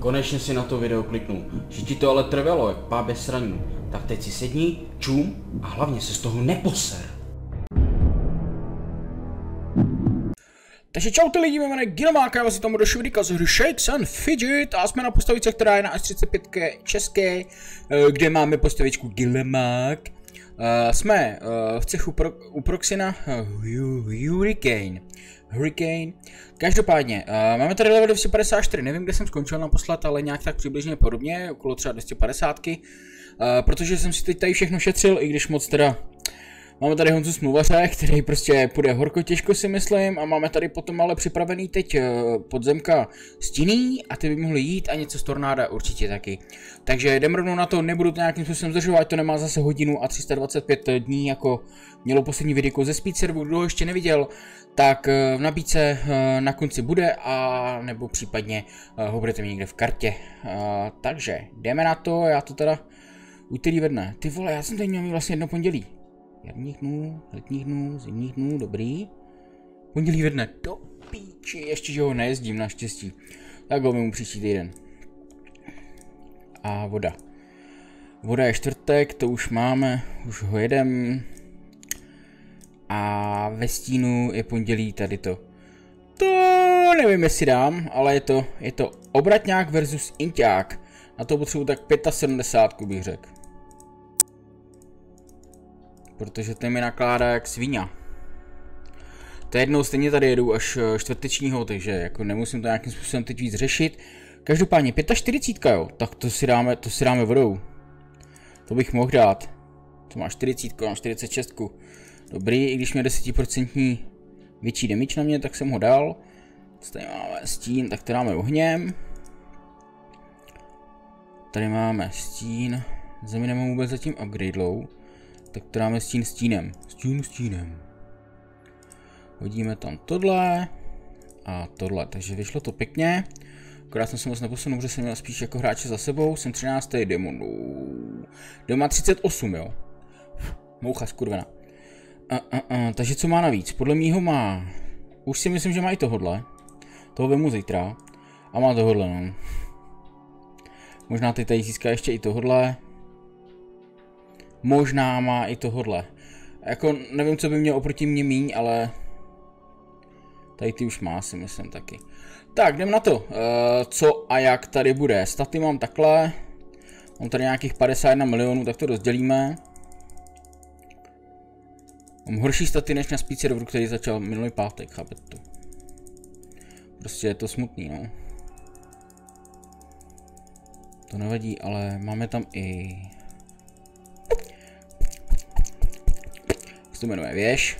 konečně si na to video kliknul. Že ti to ale trvalo, jak pábě sraní. Tak teď si sedni, čum a hlavně se z toho neposer. Takže čau ty lidi, jmenuji Ginomák, já vás tam do videa z hry Shakes and Fidget a jsme na postavice, která je na S35 české, kde máme postavičku Ginomák. Jsme v cechu u Proxina Hurricane. Každopádně, máme tady level 254, nevím, kde jsem skončil naposled, ale nějak tak přibližně podobně, okolo třeba 250. Protože jsem si teď tady všechno šetřil, i když moc teda. Máme tady Honzu Smluvaře, který prostě půjde horko těžko, si myslím, a máme tady potom ale připravený teď podzemka stinný a ty by mohly jít a něco z tornáda určitě taky. Takže jdem rovnou na to, nebudu to nějakým způsobem zdržovat, to nemá zase hodinu a 325 dní, jako mělo poslední videjko ze Speed serveru, kdo ho ještě neviděl, tak v nabídce na konci bude, a nebo případně ho budete mít někde v kartě. Takže jdeme na to, já to teda úterý ve dne. Ty vole, já jsem tady měl vlastně jedno pondělí. Jarních dnů, letních dnů, zimních dnů, dobrý. Pondělí ve dne, do píči, ještě že ho nejezdím naštěstí. Tak ho mu příští týden. A voda. Voda je čtvrtek, to už máme, už ho jedem. A ve stínu je pondělí tady to. To nevím, jestli dám, ale je to obratňák versus inťák. Na to potřebuji tak 75, bych řekl. Protože ten mi nakládá jak svině. To jednou stejně tady jedu až čtvrtečního, takže jako nemusím to nějakým způsobem teď víc řešit. Každopádně 45, jo, tak to si dáme vodou. To bych mohl dát. To má 40, mám 46. Dobrý, i když měl 10% větší damage na mě, tak jsem ho dal. Tady máme stín, tak to dáme ohněm. Tady máme stín. Zemi nemám vůbec zatím upgradelou. Tak to dáme stínem. Stínem. Hodíme tam tohle a tohle, takže vyšlo to pěkně. Akorát jsem se moc neposunul, protože jsem měl spíš jako hráče za sebou. Jsem 13. demonu. Doma 38, jo. Moucha skurvená. Takže co má navíc? Podle mýho má. Už si myslím, že má i tohodle. Toho vemu zítra. A má tohodle, no. Možná teď tady získá ještě i tohodle. Možná má i tohodle. Jako nevím, co by měl oproti mě míň, ale tady ty už má, si myslím taky. Tak, jdem na to. Co a jak tady bude. Staty mám takhle. Mám tady nějakých 51 milionů, tak to rozdělíme. Mám horší staty než na Speed serveru, který začal minulý pátek, chápete to. Prostě je to smutný, no. To nevadí, ale máme tam i... to jmenuje věž,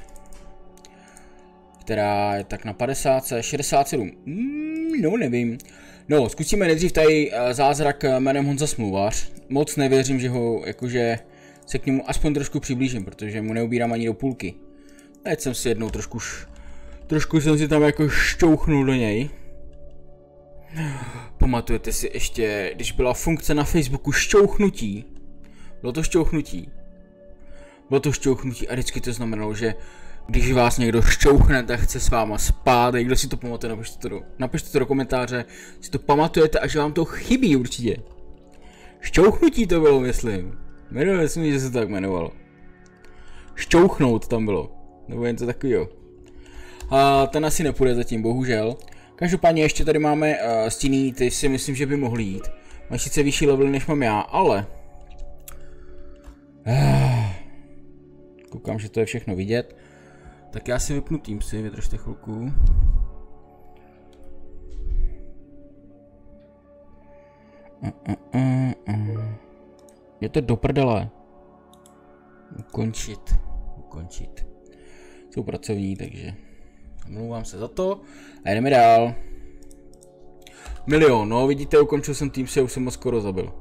která je tak na 50, 67, no nevím. No, zkusíme nejdřív tady zázrak jménem Honza Smluvař. Moc nevěřím, že ho, jakože se k němu aspoň trošku přiblížím, protože mu neubírám ani do půlky. Teď jsem si jednou trošku jsem si tam jako šťouchnul do něj. Pamatujete si ještě, když byla funkce na Facebooku šťouchnutí? Bylo to šťouchnutí a vždycky to znamenalo, že když vás někdo šťouchne, tak chce s váma spát. Kdo si to pamatuje, napište to do komentáře, si to pamatujete a že vám to chybí určitě. Šťouchnutí to bylo, myslím. Jmenuje se mi, že se to tak jmenovalo. Šťouchnout tam bylo, nebo něco takového. A ten asi nepůjde zatím, bohužel. Každopádně ještě tady máme stinný, ty si myslím, že by mohly jít. Mají sice vyšší level než mám já, ale... Koukám, že to je všechno vidět. Tak já si vypnu Teamsy, vydržte chvilku. Je to do prdele. Ukončit. Jsou pracovní, takže omlouvám se za to. A jdeme dál. Milion, no vidíte, ukončil jsem Teamsy a už jsem ho skoro zabil.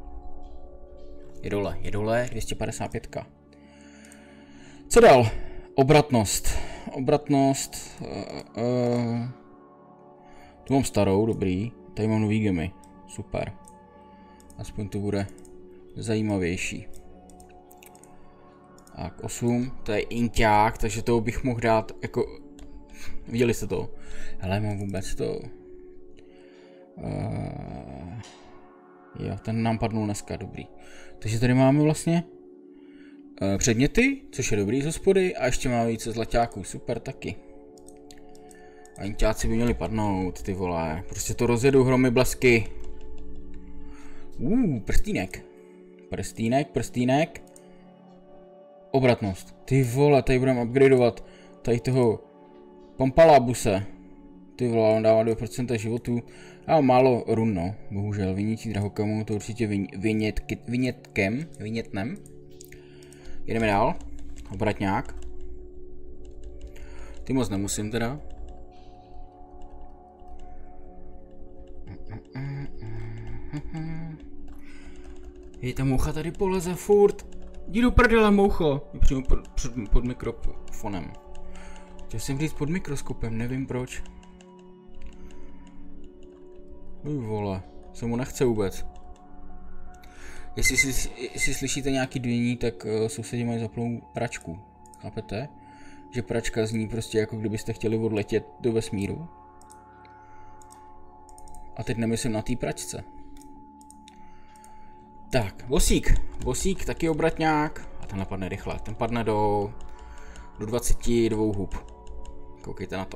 Je dole, 255. Co dál? Obratnost. Tu mám starou, dobrý. Tady mám nový gemy. Super. Aspoň to bude zajímavější. Tak, 8. To je inťák, takže toho bych mohl dát jako... Viděli jste to? Hele, mám vůbec to... Jo, ten nám padnul dneska, dobrý. Takže tady máme vlastně předměty, což je dobrý z hospody, a ještě máme více zlaťáků, super taky. A inťáci by měli padnout, ty vole, prostě to rozjedu hromy blesky. Prstínek. Prstínek. Obratnost. Ty vole, tady budeme upgradeovat tady toho Pampalabuse. Ty vole, on dává 2% životů. A málo run, no, bohužel. Vynětí drahokamu, to určitě vynětnem. Jedeme dál. Obratňák. Ty moc nemusím teda. Hej, ta moucha tady poleze furt. Jdi do prdele, moucho. Je přímo pod mikrofonem. Chtěl jsem říct pod mikroskopem, nevím proč. Vole, se mu nechce vůbec. Jestli slyšíte nějaký dvění, tak sousedi mají zaplou pračku. Chápete? Že pračka zní prostě jako kdybyste chtěli odletět do vesmíru. A teď nemyslím na té pračce. Tak, Bosík, taky obratňák. A ten napadne rychle, ten padne do 22 hub. Koukejte na to.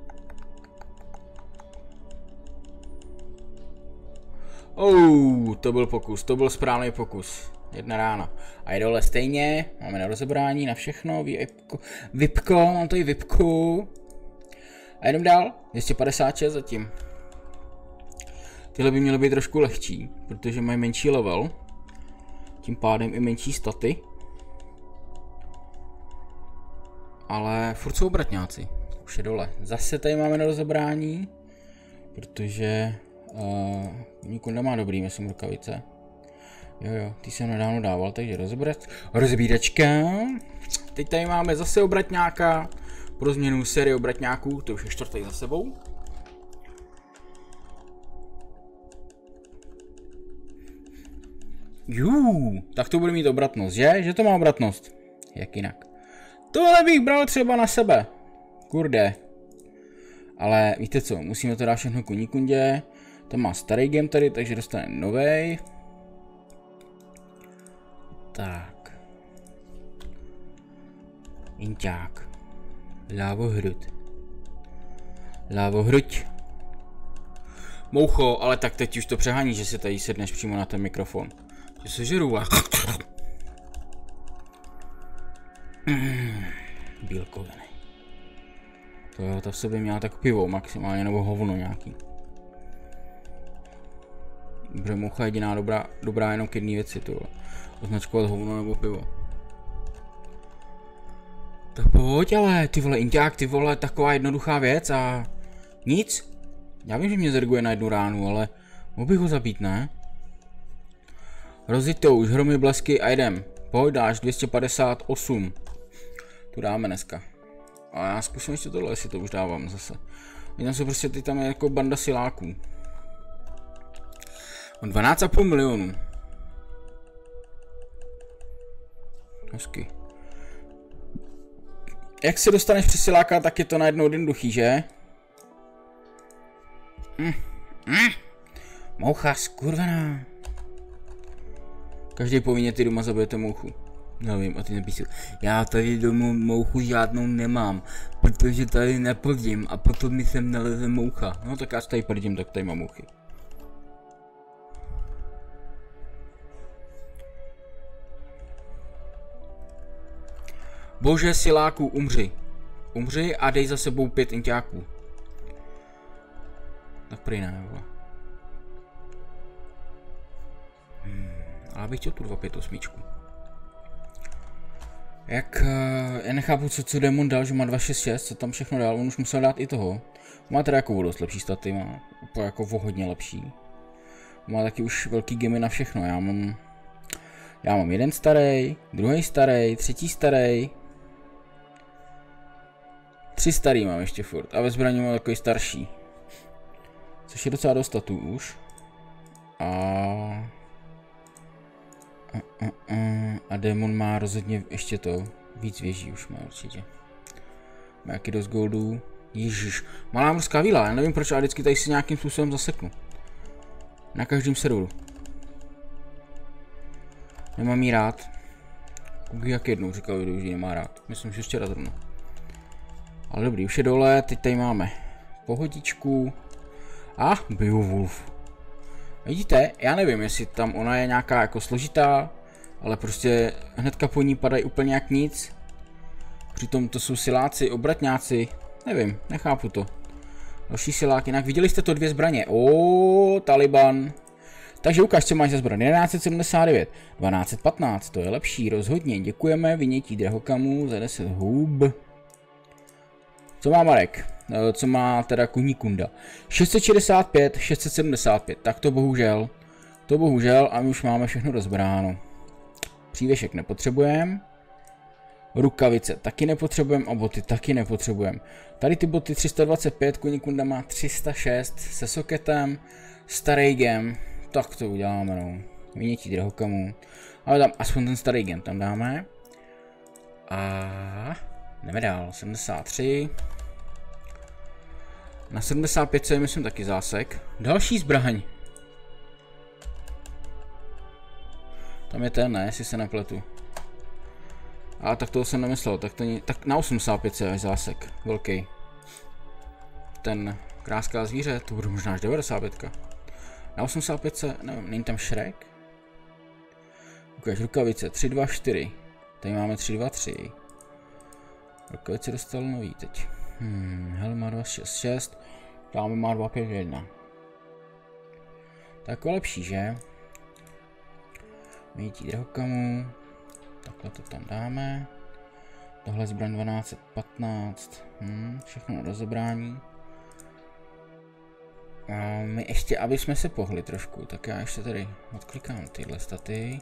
To byl pokus, to byl správný pokus. Jedna rána. A je dole stejně, máme na rozebrání, na všechno, vipko, mám tady vipku. A jdem dál, 256 zatím. Tyhle by měly být trošku lehčí, protože mají menší level. Tím pádem i menší staty. Ale furt jsou obratňáci. Už je dole. Zase tady máme na rozebrání, protože nikdo nemá dobrý, myslím, rukavice. Jo, ty jsem nedávno dával, takže rozebíračka. Teď tady máme zase obratňáka. Pro změnu série obratňáků, to už je čtvrtý za sebou. Tak to bude mít obratnost, že? Že to má obratnost. Jak jinak. Tohle bych bral třeba na sebe. Kurde. Ale víte co, musíme to dát všechno kunikundě. Ten má starý game tady, takže dostane novej. Tak. Inťák. Lávohruď. Moucho, ale tak teď už to přehání, že si tady sedneš přímo na ten mikrofon. Že se žeru. Bílkoviny. To v sobě měla tak pivo maximálně, nebo hovno nějaký. Dobře, moucha je jediná dobrá jenom k jedné věci, tohle. Označkovat hovno nebo pivo. Tak pojď ale, ty vole, inťák, ty vole, taková jednoduchá věc a nic. Já vím, že mě zerguje na jednu ránu, ale mohl bych ho zabít, ne? Rozjeď to už, hromy blesky a jdem. Pojď, dáš 258. Tu dáme dneska. A já zkusím ještě tohle, jestli to už dávám zase. Tam jsou prostě ty tam je jako banda siláků. 12,5 milionů. Hezky. Jak se dostaneš přes siláka, tak je to najednou jednoduchý, že? Moucha skurvená. Každý povinně ty doma zabijete mouchu. Nevím, a ty napíšu. Já tady domů mouchu žádnou nemám, protože tady neprdím a potom mi sem naleze moucha. No tak já tady prdím, tak tady mám mouchy. Bože siláku, umři. Umři a dej za sebou 5 inťáků. Tak prý ne, vole. Ale bych chtěl tu 258. Jak, já nechápu, co Demon dal, že má 266, co tam všechno dal, on už musel dát i toho. Má teda jako dost lepší staty, má úplně jako hodně lepší. Má taky už velký gemy na všechno, já mám jeden starý, druhý starý, třetí starý. 3 starý mám ještě furt a ve zbraní mám takový starší. Což je docela dost statů už. A Demon má rozhodně ještě to, víc věží už má určitě. Má jaký dost goldů. Ježiš, malá morská víla, já nevím proč, ale vždycky tady si nějakým způsobem zaseknu. Na každém serveru. Nemám jí rád. Jak jednou říkal, že ji nemá rád. Myslím, že ještě raz zrovna. Ale dobrý, už je dole, teď tady máme pohodičku. A Beowulf. Vidíte, já nevím, jestli tam ona je nějaká jako složitá, ale prostě hnedka po ní padají úplně jak nic. Přitom to jsou siláci, obratňáci, nevím, nechápu to. Další silák, jinak viděli jste to 2 zbraně, Taliban. Takže ukáž, co máš za zbraň, 1179, 1215, to je lepší, rozhodně, děkujeme, vynětí drahokamů za 10 hub. Co má Marek? Co má teda Kunikunda? 665, 675, tak to bohužel a my už máme všechno rozbráno. Přívěšek nepotřebujeme. Rukavice taky nepotřebujeme a boty taky nepotřebujeme. Tady ty boty 325, Kunikunda má 306 se soketem, starý gem, tak to uděláme no. Vynětí drahokamů. Ale tam aspoň ten starý gem tam dáme. A jdeme dál, 73. Na 75 je myslím taky zásek. Další zbraň. Tam je ten, ne, jestli se nepletu. A tak toho jsem nemyslel, tak na 85 je až zásek, velký. Ten kráská zvíře, to bude možná až 95. Na 85, nevím, není tam Shrek? Ukáž rukavice, 324. Tady máme 323. Rukavice dostal nový teď. Helm má 266, dáme má 251. Tak lepší, že? Vynětí drahokamů. Takhle to tam dáme. Tohle zbraň 1215. Všechno na rozebrání. A my ještě, aby jsme se pohli trošku, tak já ještě tady odklikám tyhle staty.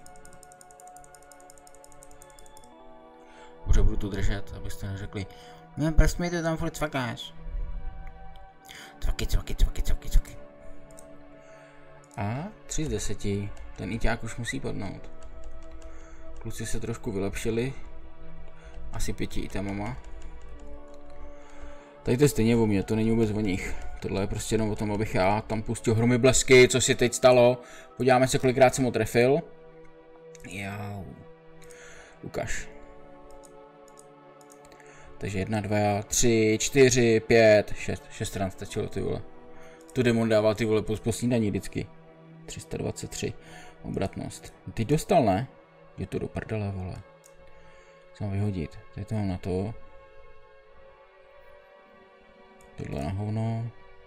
Dobře, budu tu držet, abyste neřekli, no proč mi to tam furt cvakáš? Cvaky. A 3 z 10, ten iťák už musí padnout. Kluci se trošku vylepšili, asi 5 itemama. Tady to je stejně o mě, to není vůbec o nich. Tohle je prostě jenom o tom, abych já tam pustil hromy blesky, co si teď stalo. Podíváme se, kolikrát jsem ho trefil. Jau. Ukaž. Takže 1, 2, 3, 4, 5, 6 stran stačilo, ty vole. Tu demon dává ty vole po snídaní vždycky. 323. Obratnost. Teď dostal, ne? Je to do prdele, vole. Co mám vyhodit? Tady to mám na to. Tohle na hovno.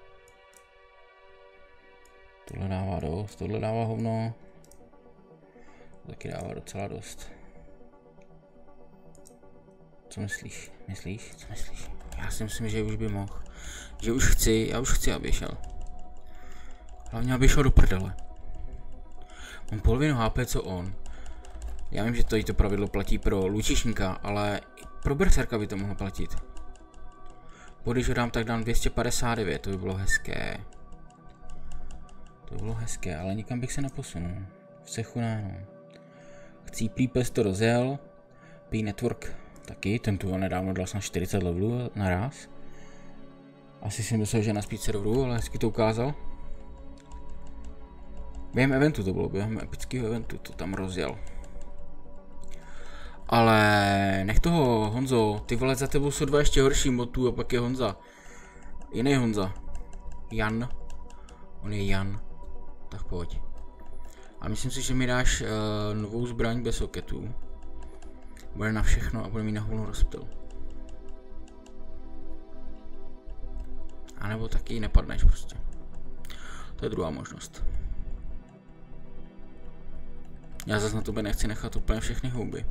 Tohle dává dost, tohle dává hovno. Taky dává docela dost. Co myslíš? Co myslíš? Já si myslím, že už by mohl. Že už chci, já už chci, aby šel. Hlavně, aby šel do prdele. Mám polovinu HP, co on. Já vím, že to pravidlo platí pro lučišníka, ale pro berserka by to mohlo platit. Když ho dám, tak dám 259, to by bylo hezké. To by bylo hezké, ale nikam bych se neposunul. V cechu ne. Chcíplý pes to rozjel. P-Network taky, ten tu nedávno dal jsem 40 levelů naraz. Asi jsem myslel, že na speed serveru, ale hezky to ukázal. Během eventu to bylo, během epického eventu to tam rozjel. Ale nech toho, Honzo, ty vole, za tebou jsou 2 ještě horší modů a pak je Honza. Jiný Honza. Jan. On je Jan. Tak pojď. A myslím si, že mi dáš novou zbraň bez soketů. Bude na všechno a bude mít na hovno rozptyl. A nebo taky nepadneš prostě. To je druhá možnost. Já zase na tobě nechci nechat úplně všechny houby.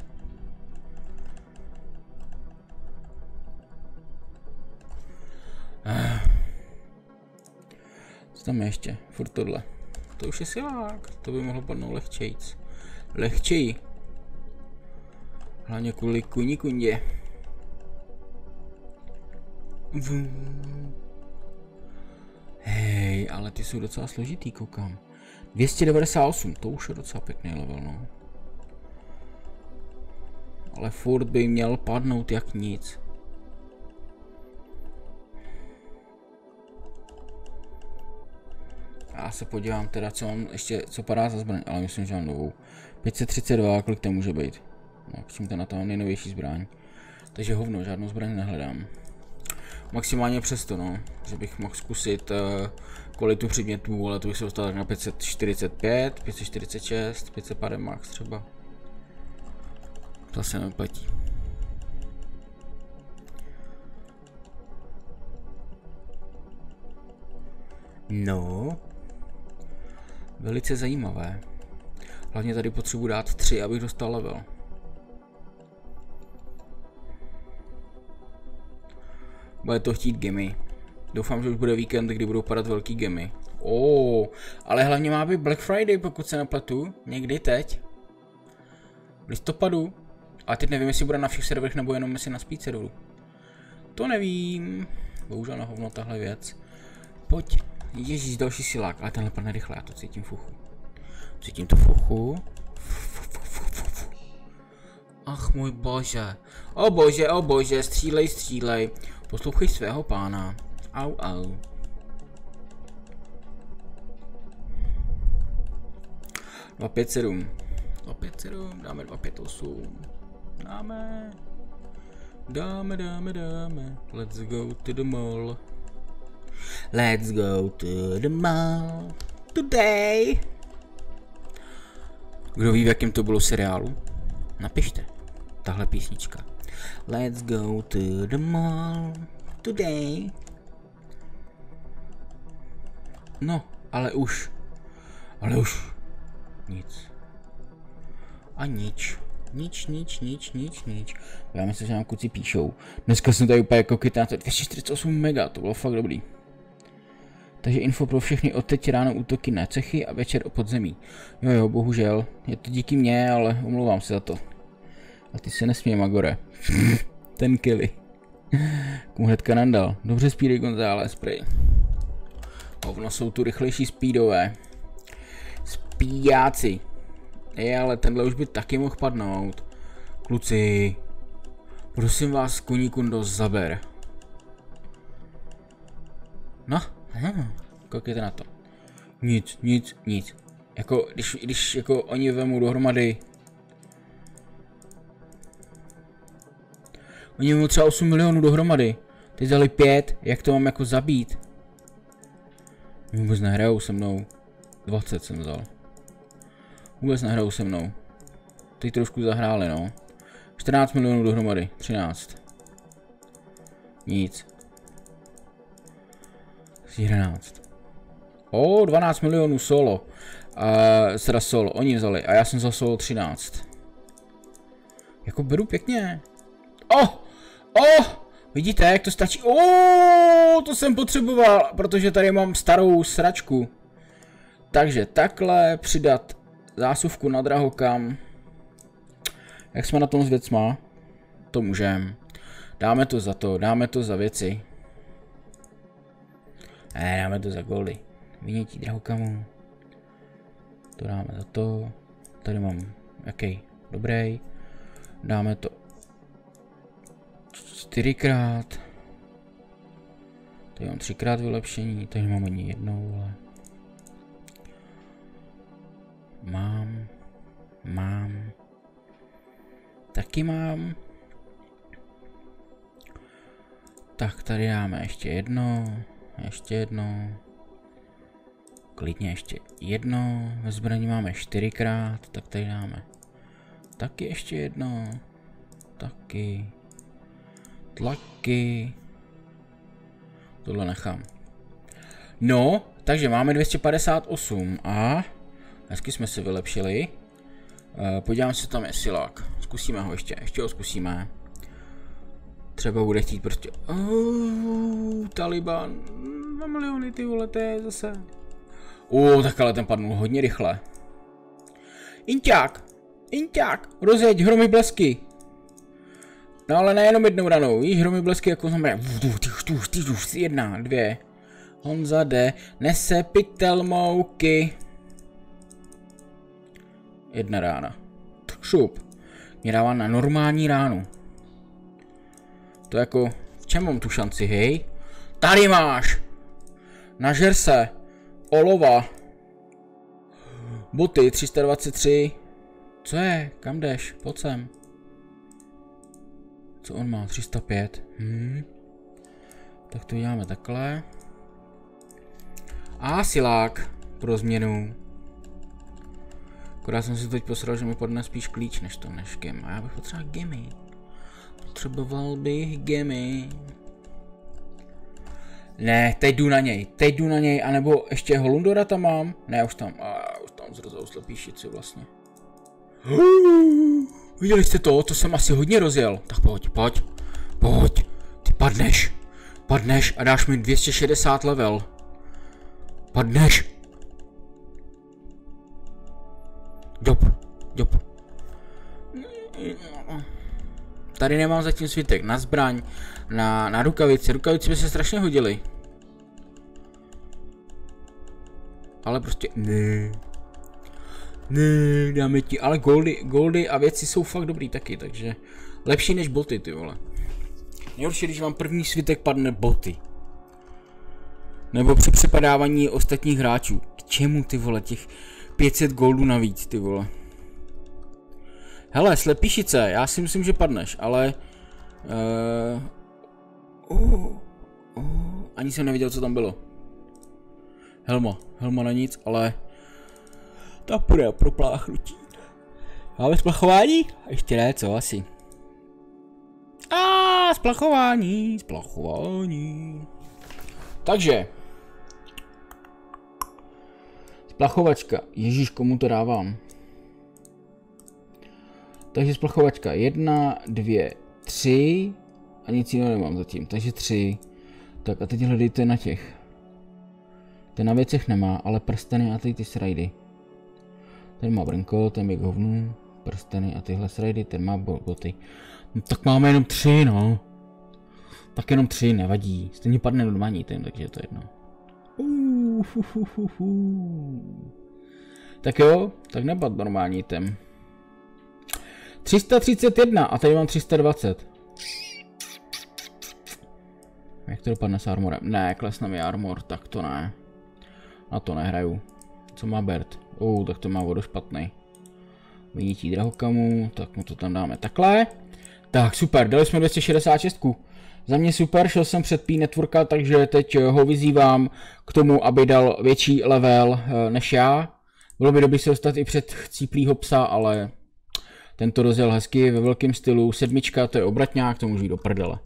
Co tam je ještě? Furt tohle. To už je silák. To by mohlo padnout lehčejc. Lehčej. Hlavně kvůli Kunikundě. Hej, ale ty jsou docela složitý, koukám. 298, to už je docela pěkný level, no. Ale furt by měl padnout jak nic. Já se podívám teda, co mám ještě, co padá za zbraň, ale myslím, že mám novou. 532, kolik to může být? No, k čím to na to mám nejnovější zbraň. Takže hovno, žádnou zbraň nehledám. Maximálně přesto, no, že bych mohl zkusit kvalitu předmětů, ale to bych se dostal tak na 545, 546, 550 max třeba. To se neplatí. No, velice zajímavé. Hlavně tady potřebuji dát 3, abych dostal level. Bude to chtít gemy. Doufám, že už bude víkend, kdy budou padat velký gemy. Ale hlavně má být Black Friday, pokud se nepletu. Někdy teď. V listopadu. Ale teď nevím, jestli bude na všech serverech, nebo jenom jestli na speed serveru. To nevím. Bohužel na hovno tahle věc. Pojď. Ježíš, další silák. Ale tenhle padne rychle, já to cítím fuchu. Cítím to fuchu. Ach můj bože. O bože, střílej, střílej. Poslouchej svého pána. Au, au. Dva 5-7. 257, dáme 258. Dáme. Let's go to the mall. Let's go to the mall. Today. Kdo ví, v jakém to bylo seriálu? Napište. Tahle písnička. Let's go to the mall today. No, ale už. Nic. A nič. Nic. Já myslím, že nám kluci píšou. Dneska jsem tady úplně jako kytá, 248 mega, to bylo fakt dobrý. Takže info pro všechny, od teď ráno útoky na cechy a večer o podzemí. Jo, bohužel, je to díky mně, ale omlouvám se za to. A ty se nesměj, Magore. Ten killy. Komu hnedka nandal. Dobře Speedy González, prej. Hovno, jsou tu rychlejší speedové. Speedáci. Ale tenhle už by taky mohl padnout. Kluci. Prosím vás, koní kundo, zaber. No, koukejte na to. Nic. Jako, když jako oni vemou dohromady. Oni vemou třeba 8 milionů dohromady. Teď dali 5, jak to mám jako zabít? Vůbec nehrajou se mnou. 20 jsem vzal. Vůbec nehrajou se mnou. Teď trošku zahráli, no. 14 milionů dohromady. 13. Nic. 11. 12 milionů solo. Teda solo, oni vzali. A já jsem za solo 13. Jako beru pěkně. Vidíte, jak to stačí. To jsem potřeboval, protože tady mám starou sračku. Takže takhle přidat zásuvku na drahokam. Jak jsme na tom s věcma? To můžem. Dáme to za to, dáme to za věci. Ne, dáme to za goldy. Vynětí drahokamu. To dáme za to. Tady mám, jaký? Dobrý. Dáme to 4krát. Tady mám 3krát vylepšení, tady mám ani jednou, ale... Mám. Taky mám. Tak tady dáme ještě jedno. Klidně ještě jedno. Ve zbraní máme 4krát, tak tady dáme taky ještě jedno. Taky. Tlaky. Tohle nechám. No, takže máme 258 a hezky jsme se vylepšili. Podívám se, tam je silák. Zkusíme ho ještě ho zkusíme. Třeba bude chtít prostě... Taliban. 2 miliony, ty vole, to je zase... tak ale ten padnul hodně rychle. Inťák, rozjeď, hromy blesky. No ale nejenom jednou ranou, víš, hromy blesky jako znamená... 1, 2. Honza jde, nese pytel mouky. 1 rána. Šup. Mě dává na normální ránu. To jako, v čem mám tu šanci, hej? Tady máš! Nažer se! olova. Boty 323. Co je? Kam jdeš? Pojď sem. Co on má? 305. Tak to děláme takhle. A silák pro změnu. Akorát jsem si teď posral, že mi padne spíš klíč než gem. A já bych potřeboval gemy. Potřeboval bych gemy. Ne, teď jdu na něj, anebo ještě Holundora tam mám. Ne, už tam zrozal slepý šici vlastně. Viděli jste to? To jsem asi hodně rozjel. Tak pojď. Ty padneš a dáš mi 260 level. Padneš. Job. Tady nemám zatím svitek na zbraň, na rukavice. Rukavice by se strašně hodily. Ale prostě ne, dáme ti, ale goldy a věci jsou fakt dobrý taky, takže lepší než boty, ty vole. Nejhorší, když vám první svitek padne boty. Nebo při přepadávání ostatních hráčů. K čemu, ty vole, těch 500 goldů navíc, ty vole. Hele, slepíšice, já si myslím, že padneš, ale... ani jsem neviděl, co tam bylo. Helma na nic, ale... Ta půjde pro pláchnutí. Máme splachování? Ještě ne, co asi. Splachování. Takže. Splachovačka. Ježíš, komu to dávám? Takže splachovačka 1, 2, 3 a nic jiného nemám zatím, takže 3. Tak a teď hledejte na těch. Ten na věcech nemá, ale prsteny a ty srajdy. Ten má brnko, ten je k hovnu, prsteny a tyhle srajdy, ten má boty. No tak máme jenom 3, no. Tak jenom 3, nevadí. Stejně padne normální ten, takže to je jedno. Tak jo, tak nepad normální ten. 331 a tady mám 320. Jak to dopadne s armorem? Ne, klesne mi armor, tak to ne. Na to nehraju. Co má Bert? Tak to má vodu špatný. Vynití drahokamu, tak mu to tam dáme takhle. Tak super, dali jsme 266. Za mě super, šel jsem před P-Networka, takže teď ho vyzývám k tomu, aby dal větší level než já. Bylo by dobré se dostat i před chcíplýho psa, ale tento rozjel hezky ve velkém stylu. 7, to je obratňák, to můžu jít do prdele.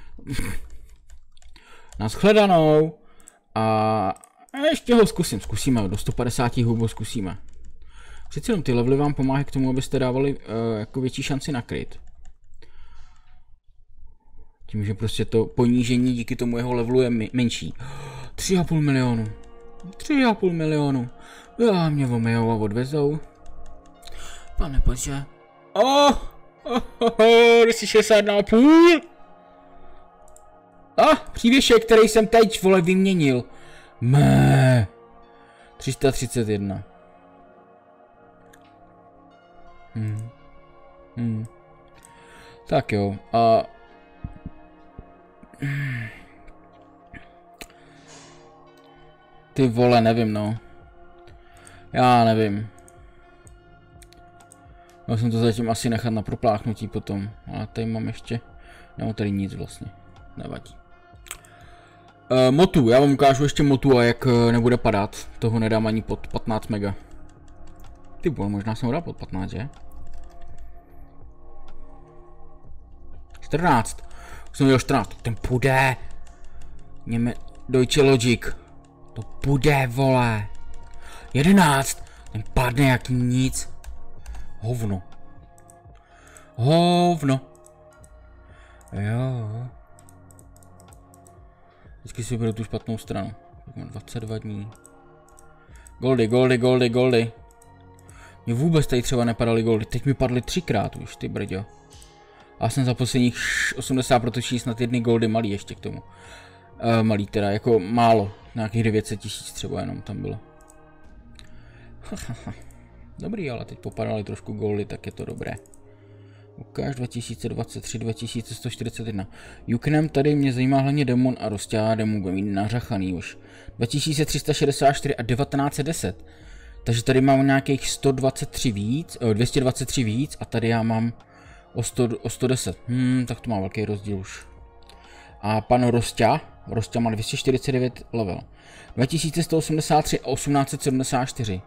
Naschledanou. A ještě ho zkusíme, do 150 hubů zkusíme. Přeci jenom ty levely vám pomáhají k tomu, abyste dávali jako větší šanci na kryt. Tím, že prostě to ponížení díky tomu jeho levelu je menší. 3,5 milionu. 3,5 milionu. Já mě omejou a odvezou. Pane bože. 261,5. Přívěšek, který jsem teď, vole, vyměnil. 331. Tak jo. Ty vole, nevím, no. Já nevím. Měl jsem to zatím asi nechat na propláchnutí potom. Ale tady mám ještě... Nemám tady nic vlastně. Nevadí. Motu, já vám ukážu ještě motu a jak nebude padat. Toho nedám ani pod 15 mega. Ty vole, možná jsem ho dal pod 15, že? 14. Už jsem měl 14. Ten půjde. Deutsche Logic. To půjde, vole. 11. Ten padne jak nic. Hovno. Jo. Vždycky si vyberu tu špatnou stranu. Tak mám 22 dní. Goldy. Mně vůbec tady třeba nepadaly goldy. Teď mi padly 3krát už, ty brďo. A jsem za posledních 80 protočí snad jedny goldy malý ještě k tomu. Malý teda, jako málo. Nějakých 900 000 třeba jenom tam bylo. Dobrý, ale teď popadaly trošku goldy, tak je to dobré. Ukáž 2023, 2141. Juknem tady mě zajímá hlavně Demon a Rostě, Demon bude mít nařachaný už. 2364 a 1910. Takže tady mám nějakých 123 víc, 223 víc a tady já mám o 110. Tak to má velký rozdíl už. A pan Rostě má 249 level. 2183 a 1874.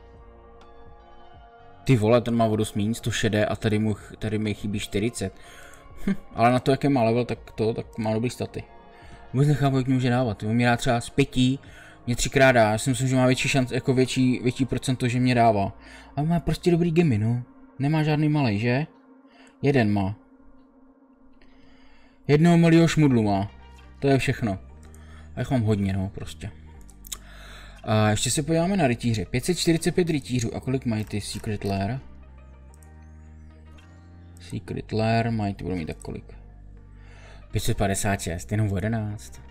Ty vole, ten má vodu smíň, 106 a tady mi chybí 40. Ale na to, jaký má level, tak má dobrý staty. Vůbec nechápu, jak mi může dávat. On mě dá třeba z 5, mě 3krát dá. Já si myslím, že má větší šance, jako větší procento, že mě dává. Ale má prostě dobrý gemy, no. Nemá žádný malej, že? Jeden má. 1 milion šmudlu má. To je všechno. A jich mám hodně, no, prostě. A ještě se podíváme na rytíře. 545 rytířů. A kolik mají ty Secret Lair? Secret Lair mají, ty budou mít tak kolik? 556, jenom 11.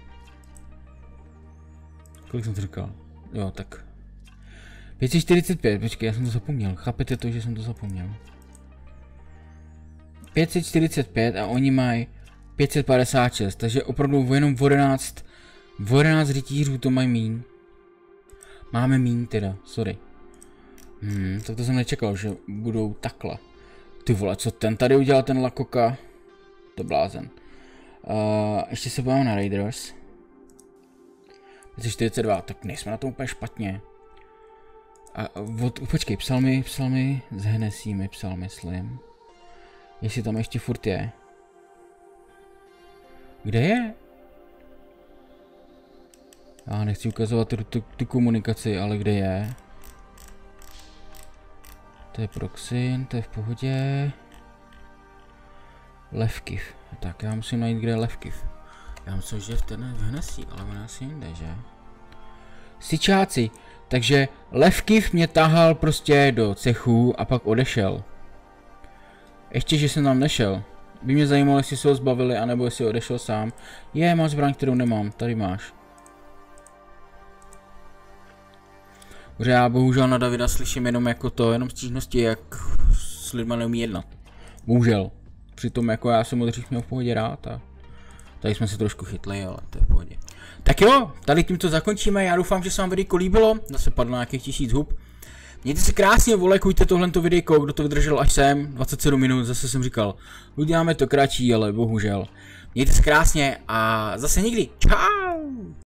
Kolik jsem to říkal? Jo, tak. 545, počkej, já jsem to zapomněl. Chápete to, že jsem to zapomněl? 545 a oni mají 556, takže opravdu jenom 11 rytířů to mají míň. Máme míň teda, sorry. Tak to jsem nečekal, že budou takhle. Ty vole, co ten tady udělal, ten Lakoka? To blázen. Ještě se podívám na Raiders. 542, tak nejsme na tom úplně špatně. Počkej, psal mi z Hennessy mi psal, myslím. Jestli tam ještě furt je. Kde je? Já nechci ukazovat tu komunikaci, ale kde je? To je Proxin, to je v pohodě. Levkiv. Tak já musím najít, kde je Levkiv. Já myslím, že v Hennessy, ale on asi jinde, že? Sičáci. Takže Levkiv mě tahal prostě do cechu a pak odešel. Ještě, že jsem tam nešel. By mě zajímalo, jestli se ho zbavili, anebo jestli odešel sám. Máš zbraň, kterou nemám. Tady máš. Protože já bohužel na Davida slyším jenom jako to, jenom stížnosti, jak s lidma neumí jednat. Bohužel. Přitom jako já jsem ho dřív měl v pohodě rád a tady jsme se trošku chytli, ale to je v pohodě. Tak jo, tady tímto zakončíme, já doufám, že se vám videjko líbilo, zase padlo nějakých 1000 hub. Mějte se krásně, volekujte tohleto videjko, kdo to vydržel až sem, 27 minut, zase jsem říkal, uděláme to kratší, ale bohužel. Mějte se krásně a zase někdy, čau!